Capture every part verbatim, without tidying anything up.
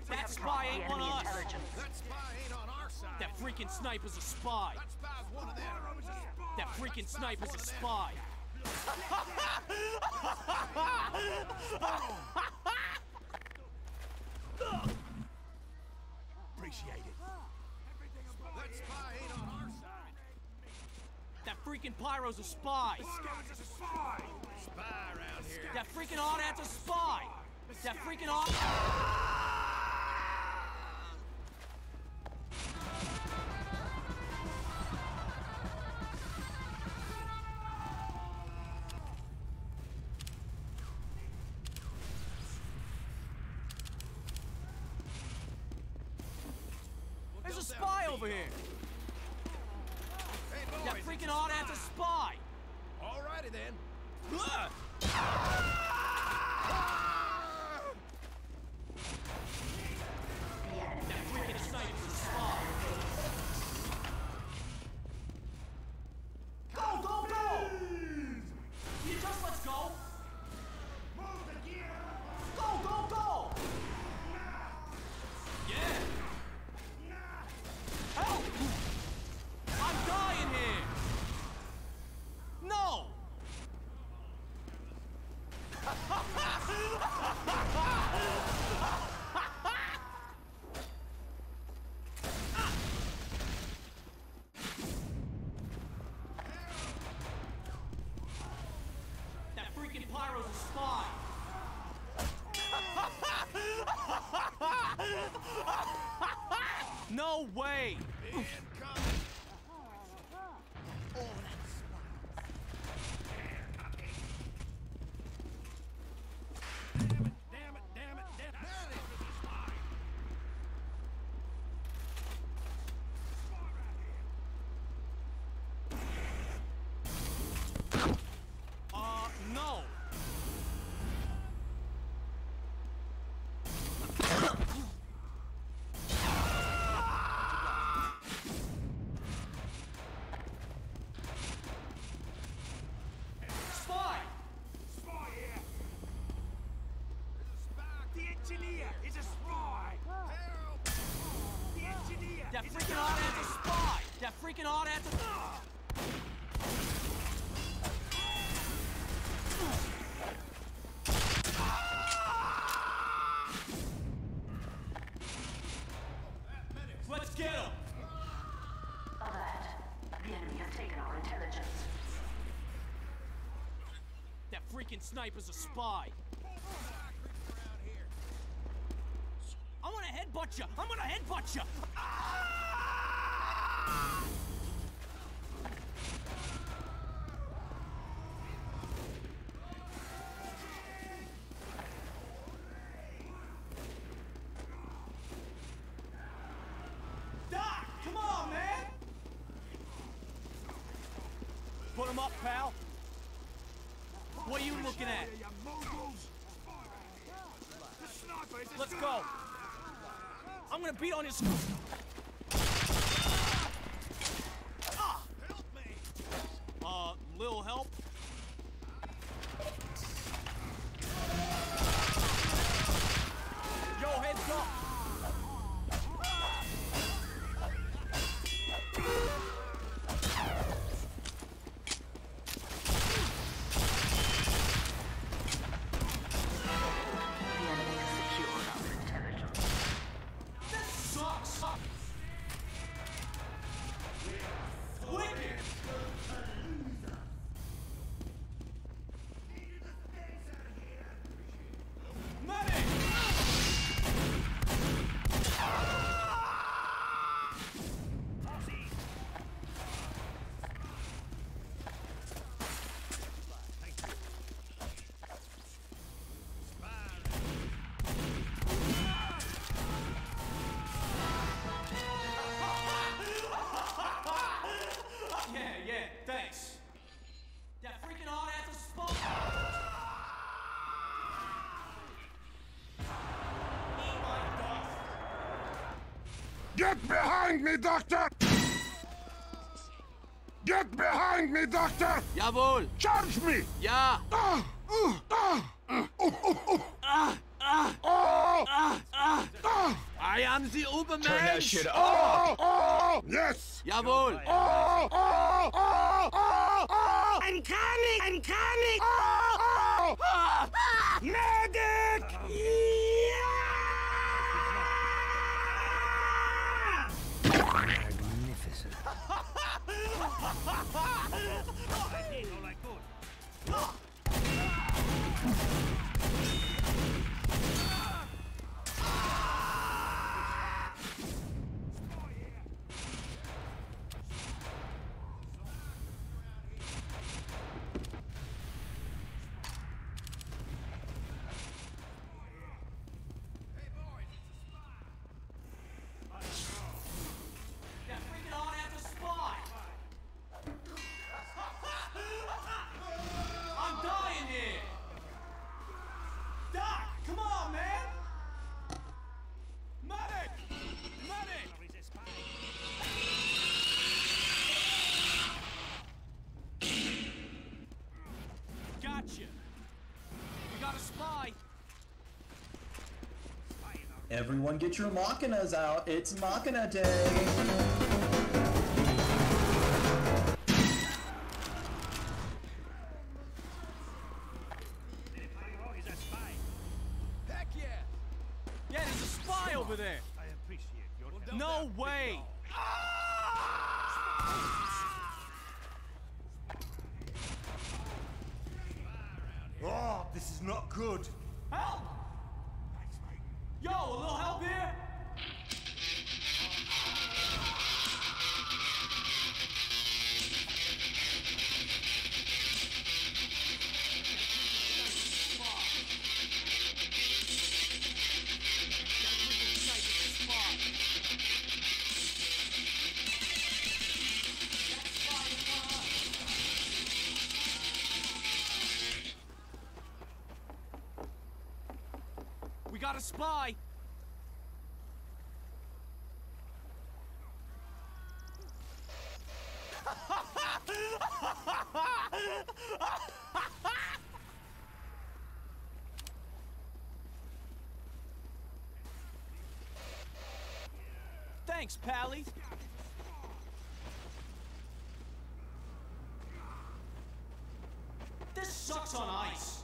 That spy ain't one of us. That spy ain't on our side. That freaking sniper's a spy. That spy's one of them. That freaking sniper's a spy. Appreciate it. That spy ain't on our side. That freaking pyro's a spy. Pyro's a spy. Spy around here. That freaking Audad's a spy. That freaking Audad. There's a spy over here. Hey, boys, That freaking Audad's a spy. alrighty then. Ugh. That freaking sniper's a spy. Go, go, go! You just let's go. Move the gear! Go, go, go! Yeah. Help! I'm dying here. No. That freaking pyro's a spy. No way. Incoming. Oh, that's Damn it, damn it, damn it, damn it. That is a spy. Spy right here. Uh, no. Spy! spy here! There's a spy. The engineer is a spy! Help! The engineer That is freaking a Audad's a spy! That freaking Audad's a... Let's get him! Alert. The enemy has taken our intelligence. That freaking sniper's a spy! Around here. I'm gonna headbutt you! I'm gonna headbutt you! Doc! Come on, man! Put him up, pal! What are you looking at? You moguls! The sniper is a Let's spy! go! I'm gonna beat on his... Help me! Uh, little help? Yo, heads up! The enemy has secured our intelligence. This sucks! Wicked! Medic! Yeah, yeah, thanks. That freaking Audad's a spy! Eat my dust! Get behind me, Doctor! Get behind me, Doctor! Jawohl! Charge me! Ja! Ah! Uh! Ah! Uh! Oh! Oh! Oh! Ah! Oh! Ah! Ah! Ah! I'm the Uberman. Turn that shit Oh, off. oh, yes. Jawohl. Oh, oh, oh, oh, oh. I'm coming. I'm coming. Oh, oh, oh. Medic. Yeah. Magnificent. I did all I could. That freaking hard-ass spy. I'm dying here. Doc, come on, man. Medic! Medic! He's a spy. Gotcha. We got a spy. Everyone get your machinas out. It's Machina Day. Oh, he's a spy. Heck yeah. Yeah, there's a spy over there. I appreciate your help. No way. Oh, this is not good. Help! Yo, a little help here? We got a spy. Thanks, Pally. This sucks on ice.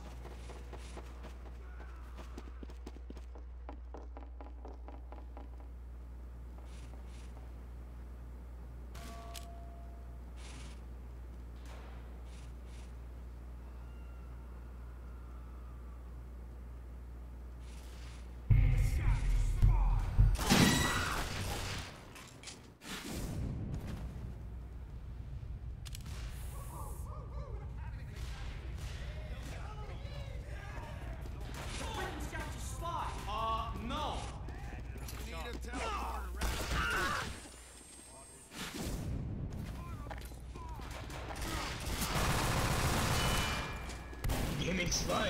Gaming spy.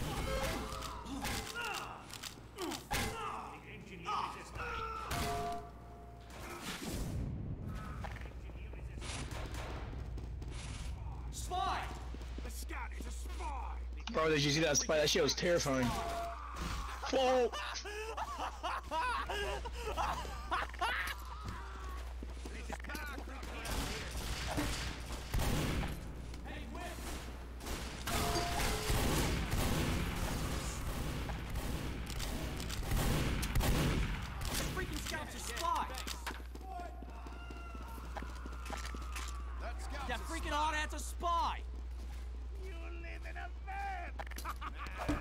Spy! The scout is a spy. Bro, did you see that spy? That shit was terrifying. Whoa! Hey, Whip! The freaking scout's a spy! That freaking hard hat's a spy! You live in a van.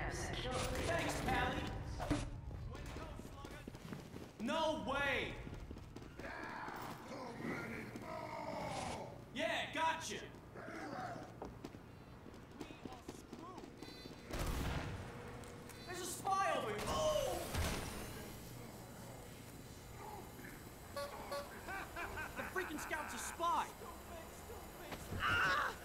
have secured the Thanks, Pally. No way. Yeah, gotcha. There's a spy over here. Oh! The freaking scout's a spy. Ah!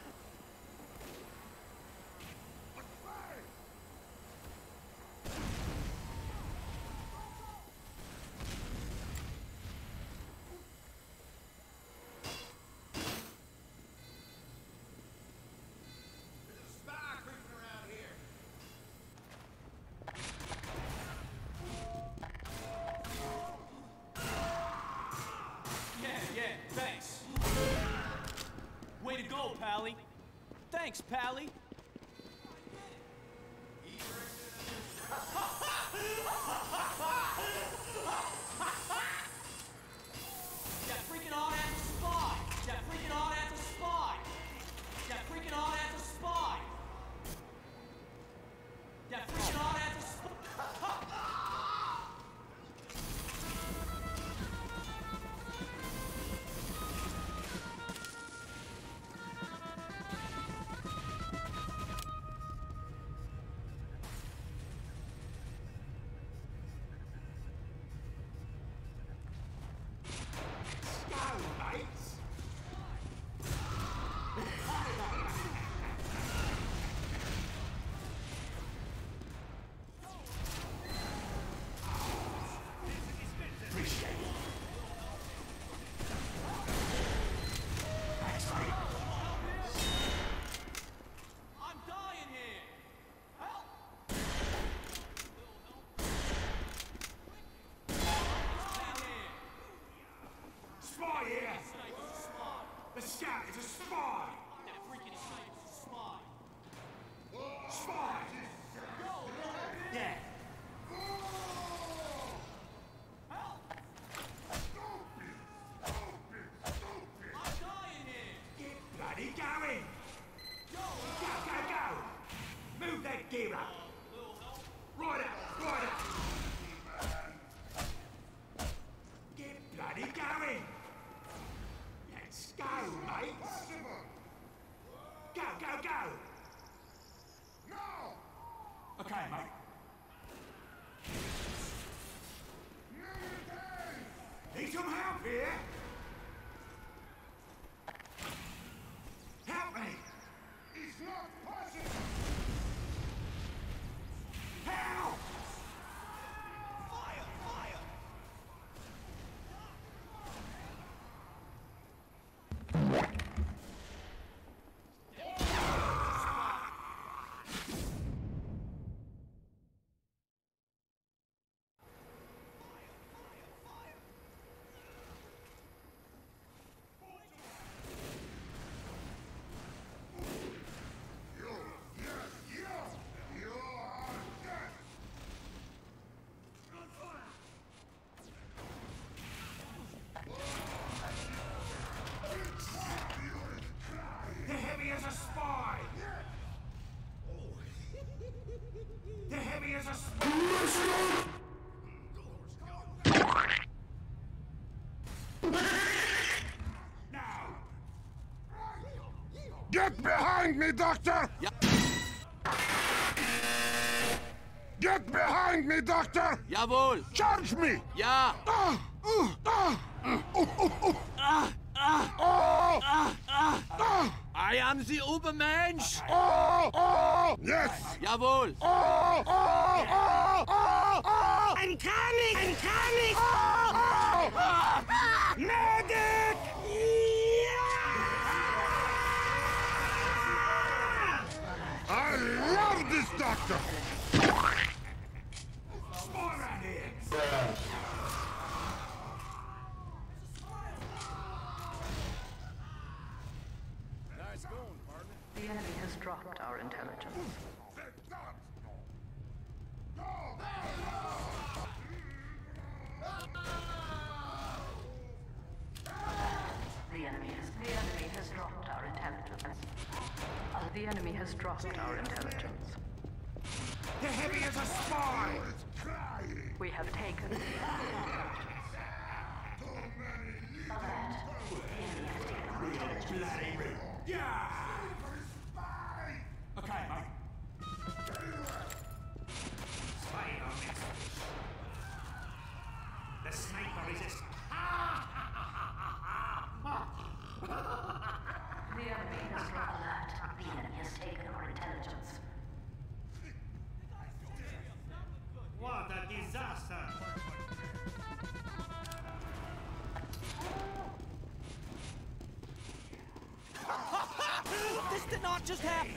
Pally. Thanks, Pally. That freaking on at the spy. That freaking on at the spy. That freaking on at the spy. That freaking on at the spy. The scout is a spy! That freaking sniper's a spy. Spy! Yeah. Help! I'm dying here. Get bloody going! Go, go, go! Move that gear up! Right up, right up! Get bloody going! Let's go, mates! Go, go, go! No! Okay, mate. Need some help here? Help me! It's not possible! Help! Fire, fire! The heavy is a spy! The heavy is a spy! Now! Get behind me, Doctor! Get behind me, Doctor! Jawohl. Charge me! Ja. Ah! Uh, ah! Uh, oh, oh, oh. Ah, ah, Oh! ah, ah. Ah! I am the Übermensch. Oh! Oh! Yes! Jawohl. Oh! Oh! Oh! Oh! Oh! I'm coming! I'm coming! Oh! Oh! Ah! Medic! I love this doctor! Spy around here! Nice going, partner. The enemy has dropped our intelligence. The enemy has the enemy has dropped our intelligence. Uh, the enemy has dropped our intelligence. The as a spy! We have taken the Bloody rude. Yeah! Okay, mate. Spy on this. The sniper resist. The enemy has dropped alert. The enemy has taken our intelligence. What a disaster! This did not just happen!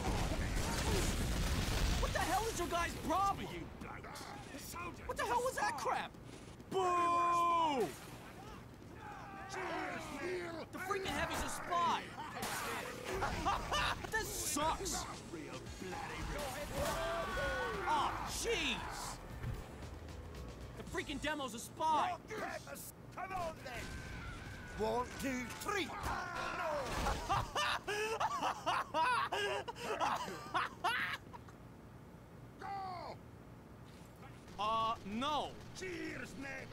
What the hell is your guys' problem? What the hell was that crap? Boo! The freaking heavy's a spy! This sucks! Oh, jeez! The freaking demo's a spy! Come on then! One, two, three! Uh, no! Cheers, mate!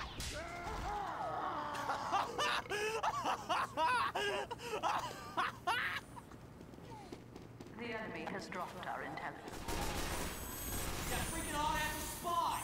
The enemy has dropped our intelligence. That freaking odd-ass a spy!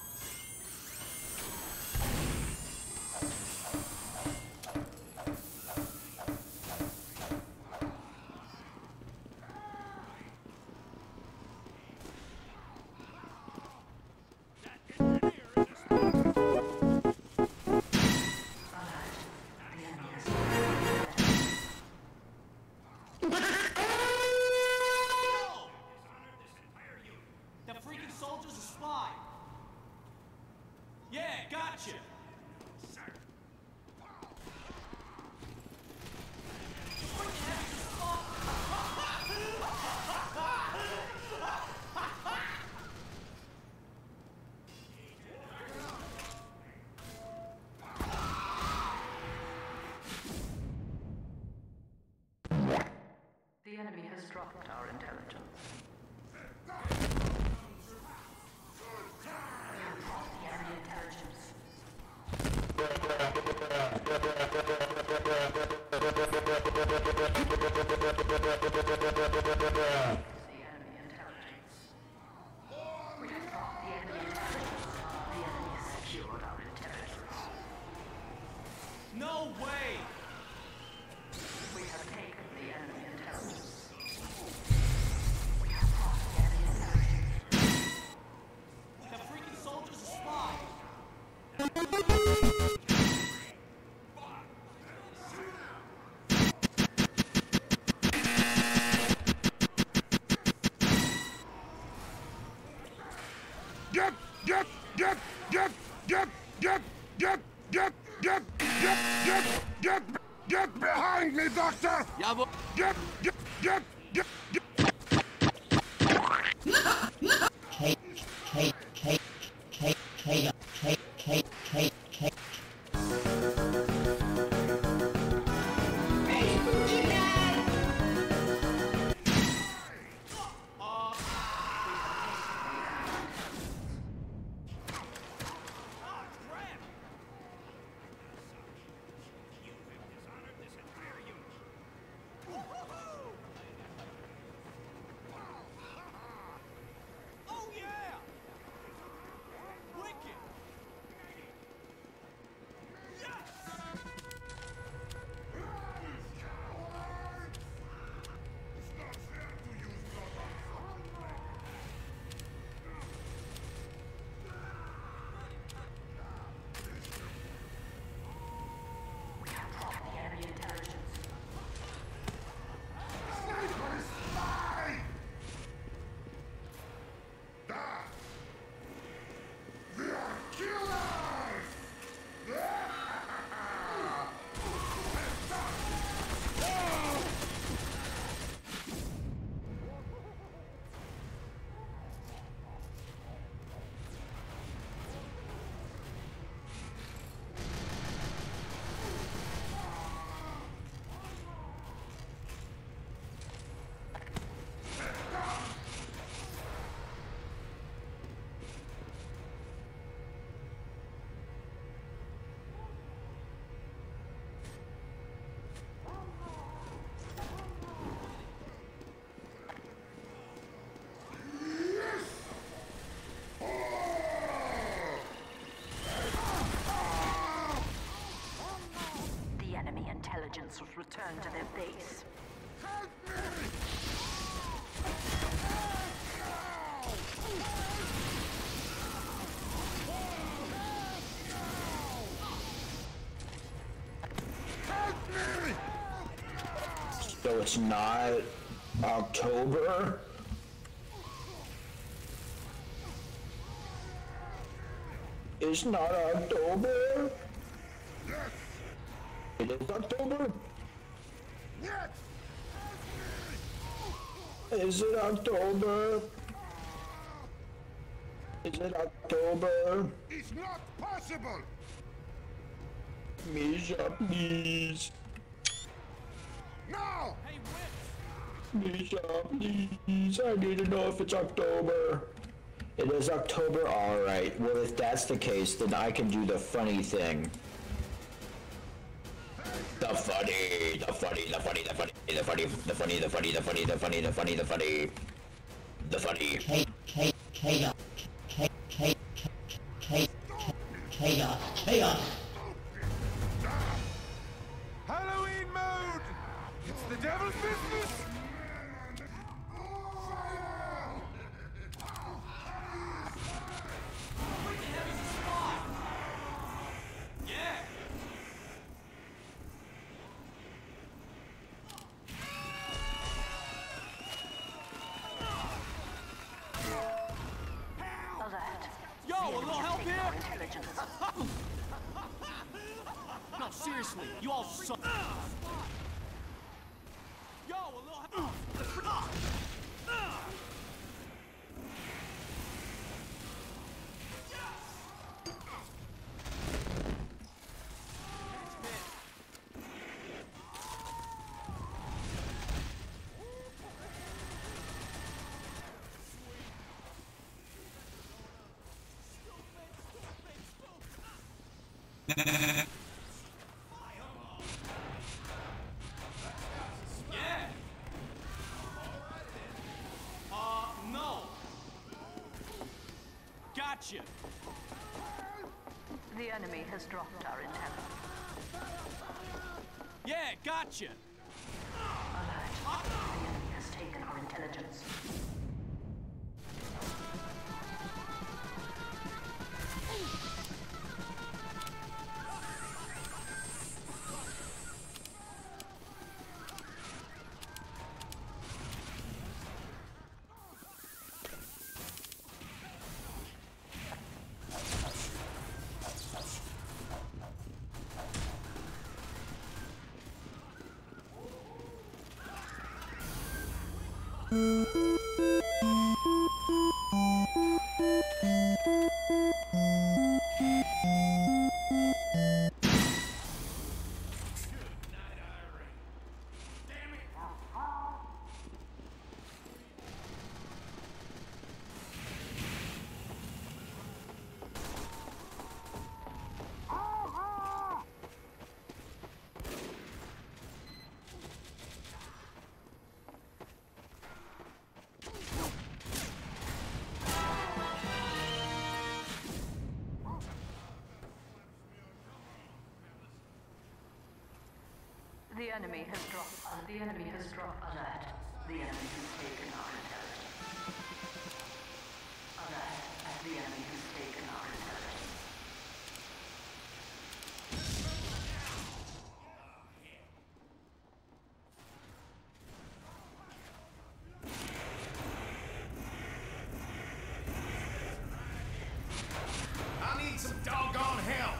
The enemy has dropped our intelligence. We have dropped the enemy intelligence. The enemy intelligence. We have dropped the enemy intelligence. The enemy has secured our intelligence. No way! We have taken the enemy intelligence. We have brought the enemy intelligence. That freaking soldier's a spy! Get, get, get, get, get, get, get, get, get, get, get, get, get behind me, Doctor! Yeah, but... Get, get, get, get, get. Oh, yeah! intelligence was returned to their base. Help me! Help me! So it's not October? It's not October? Yes! It is October? Yes! Is it October? Is it October? It's not possible! Misha, please. No! Hey, Whip! Misha, please. I need to know if it's October. It is October? Alright. Well, if that's the case, then I can do the funny thing. The funny, the funny, the funny, the funny, the funny, the funny, the funny, the funny, the funny, the funny, the funny, the funny. K K chaos, K K K chaos, chaos. Halloween mode! It's the devil's business! Freaking heavy's a spy! Yeah! Alert. Yo, a little help Taking our here? intelligence. No, seriously, you all suck. Yo, a little help. Yeah. Uh, no. Gotcha. The enemy has dropped our intelligence. Yeah, gotcha. Alert. The enemy has taken our intelligence. The enemy has dropped. Uh, the enemy has dropped. Alert. The enemy has taken our intelligence. Alert. The enemy has taken our intelligence. I need some doggone help!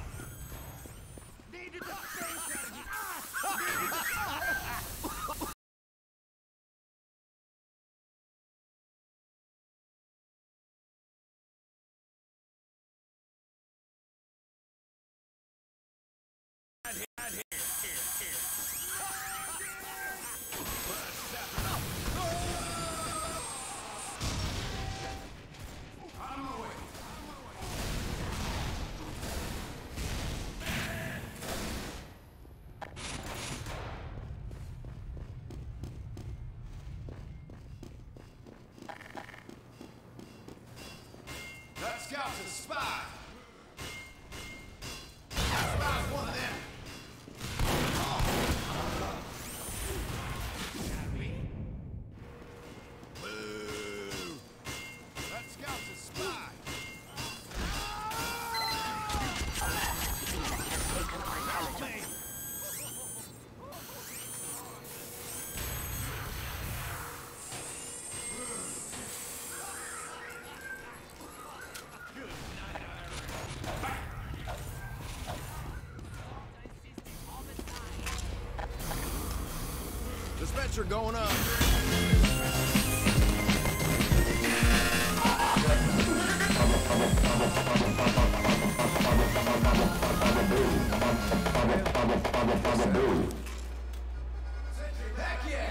That scout's a spy! That spy's one of them! dispenser going up. Heck yeah!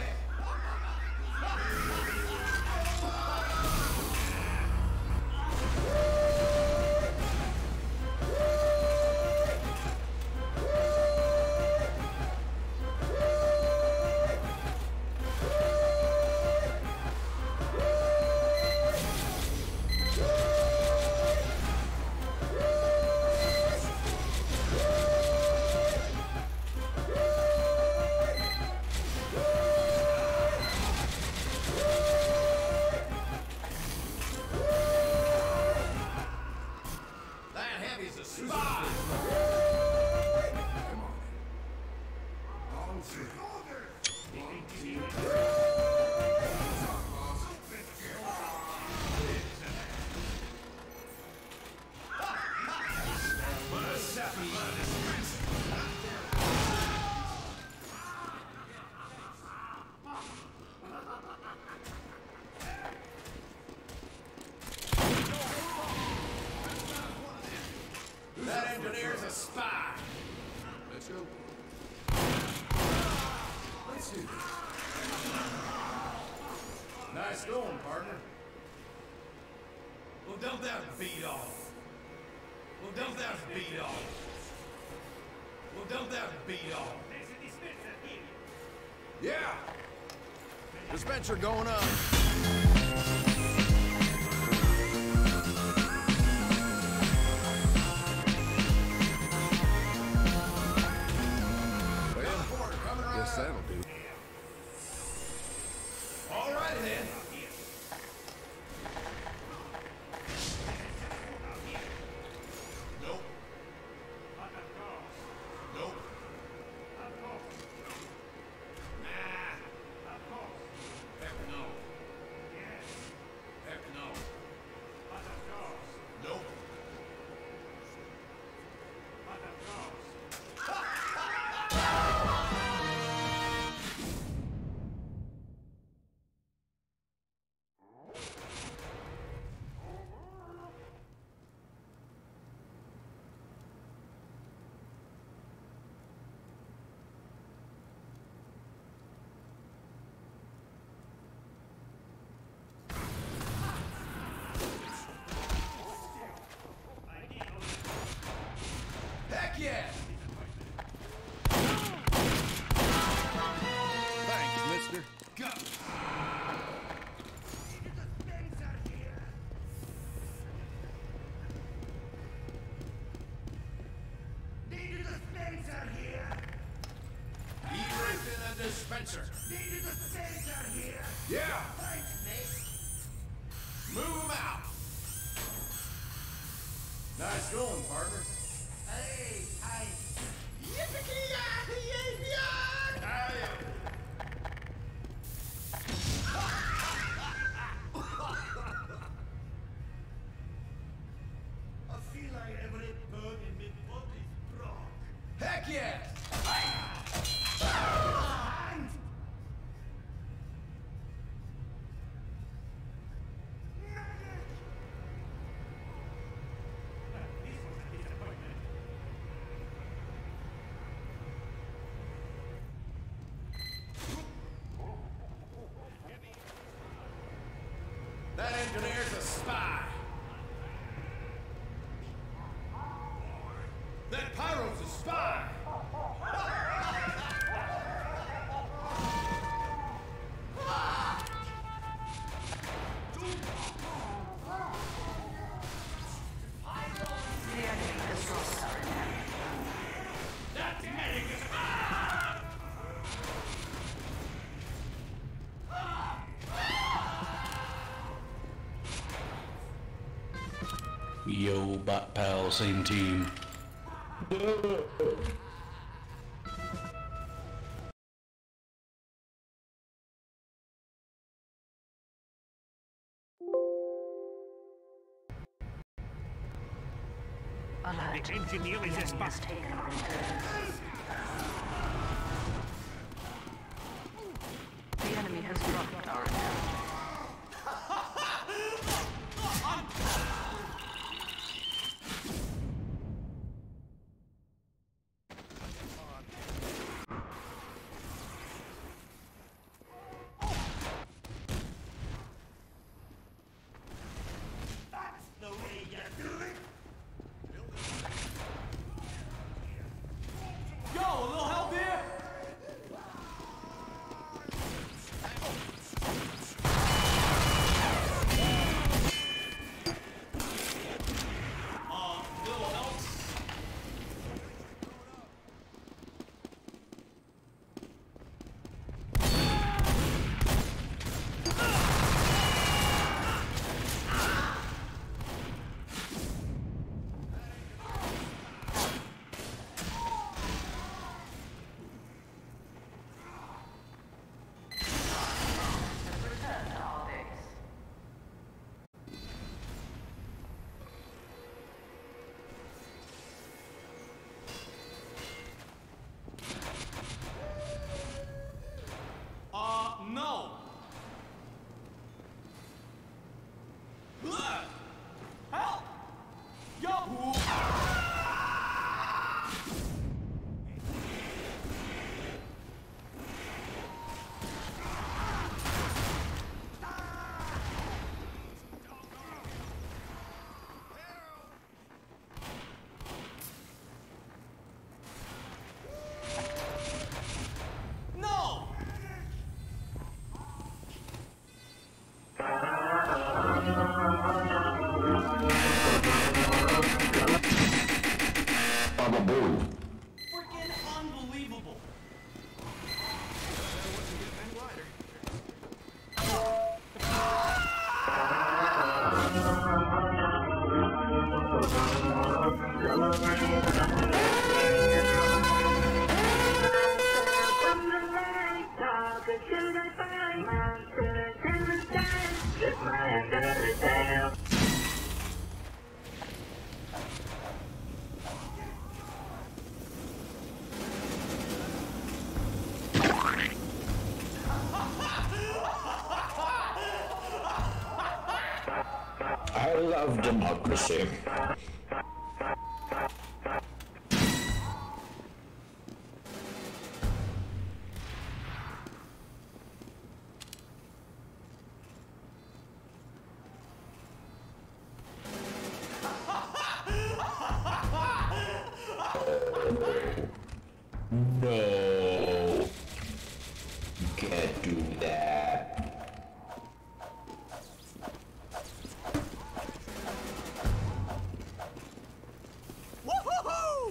That engineer's a spy. Let's go. Let's do this. Nice going, partner. Well, don't that beat off. Well, don't that beat off. Well, don't that beat off. There's a dispenser here. Yeah. Dispenser going up. Guess that'll do. All right, then. Nope. Nope. Nah. Heck no. Heck no. Nope. Heck yeah! Thanks, mister. Go! Need a dispenser here! He ripped in a dispenser. Need a dispenser here! Yeah! Thanks, mate! Move him out! Nice going, partner. Hey, hey! I feel like every bone in my body's broke. Heck yeah! And That engineer's a spy. That pyro's a spy. The enemy destroys our attack. That medic is Yo, bot pal, same team. Alert. The engineer is a Enemy spy. has taken our intelligence. has dropped our intelligence. Yo, a little help here? Uh, little help? Return to our base. Uh, no. Ugh. Help! Yo! No! Baba boom. Freaking unbelievable. I love democracy. No. You can't do that. Woo-hoo-hoo!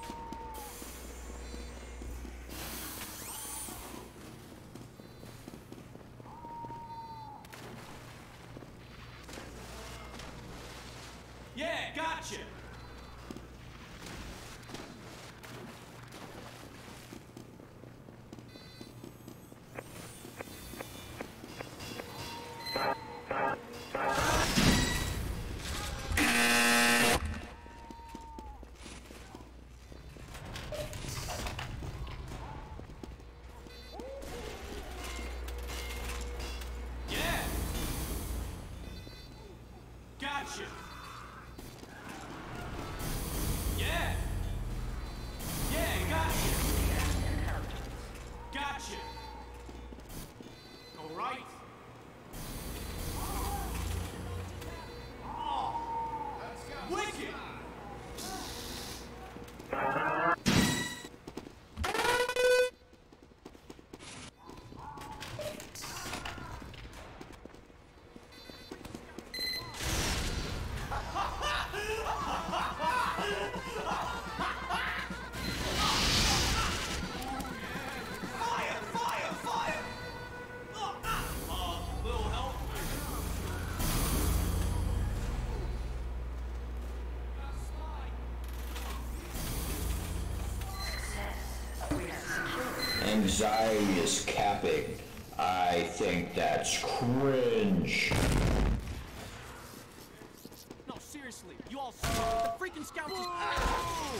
Yeah, gotcha. Yeah. Gotcha. Yeah. Yeah, gotcha. Gotcha. Go right. Oh, wicked. Fire! Fire! Fire! Uh, uh, little help? Anxiety is capping. I think that's cringe. No, seriously, you all see the freaking scout just... Oh!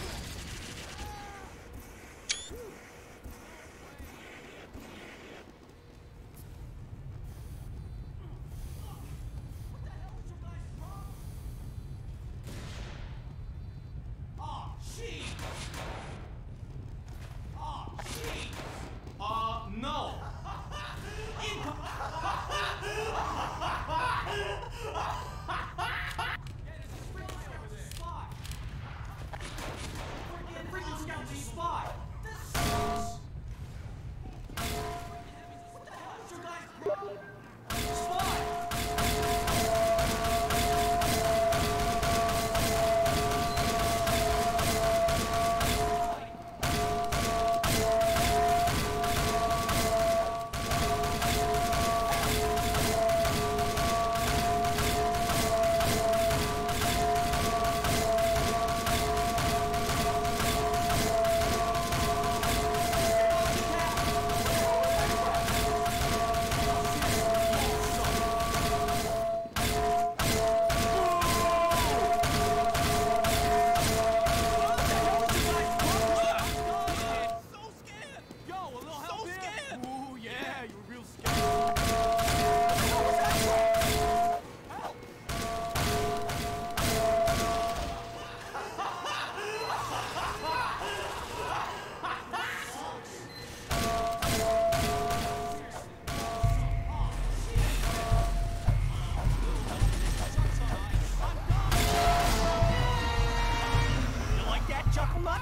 much?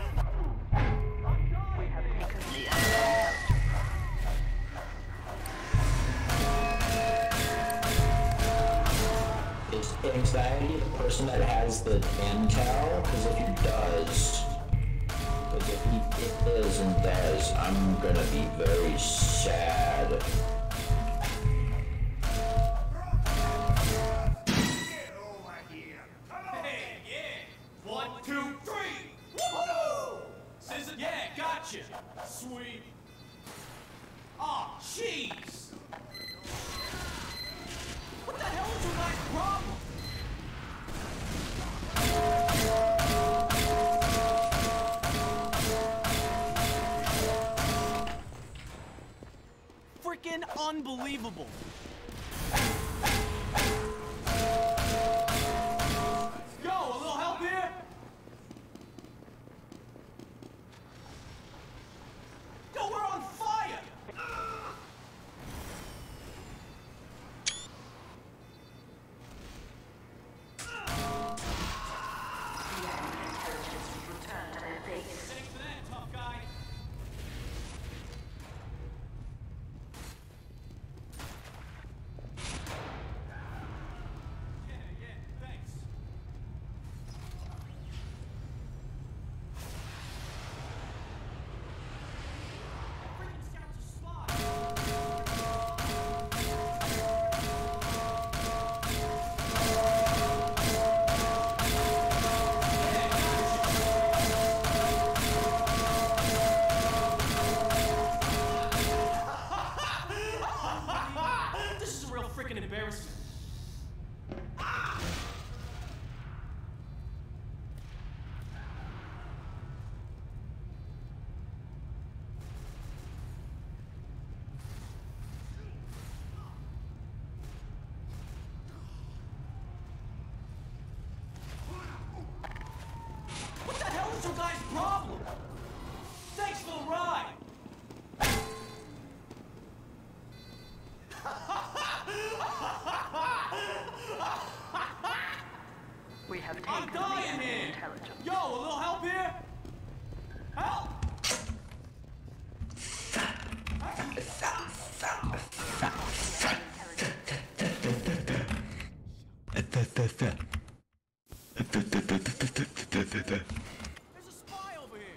We have taken the enemy. Is anxiety the person that has the intel? Because if he does, because if he it is and does, I'm gonna be very sad. Hey, yeah. One, two, three. Woohoo! Scissor, yeah, gotcha. Sweet. Aw, oh, jeez. What the hell is your guys' problem? Freaking unbelievable. Yo, a little help here? Yo, we're on fire! The enemy intelligence is returned to their base. Thanks for that, tough guy. Yeah, yeah, thanks. Freaking scouts are spies. This is a real freaking embarrassment. What the hell is your guys' problem? Thanks for the ride. We have I'm taken the dying enemy here. intelligence. Yo, a little help here? Help! There's a spy over here.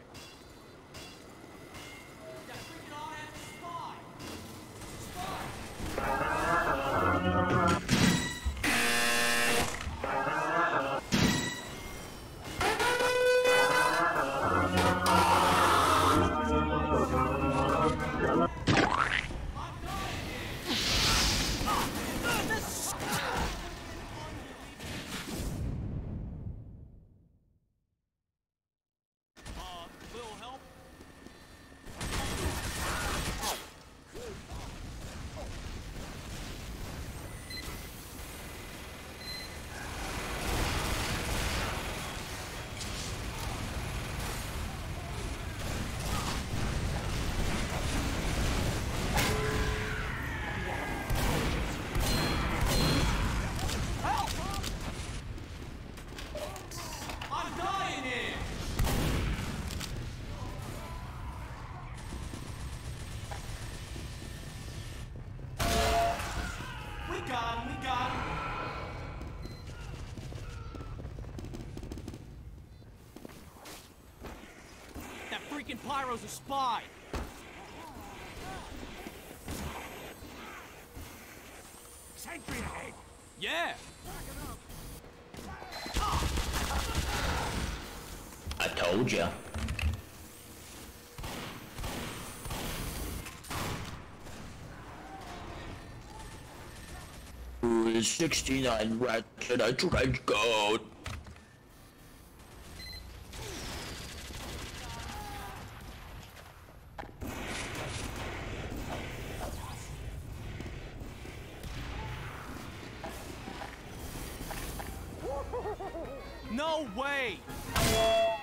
That freaking odd-ass spy. Spy. Uh, little help? Help! I'm dying here! We got him, we got him! That freaking Pyro's a spy! Sentry ahead. Yeah! I told ya. Who is sixty-nine rats in a trench coat? No way!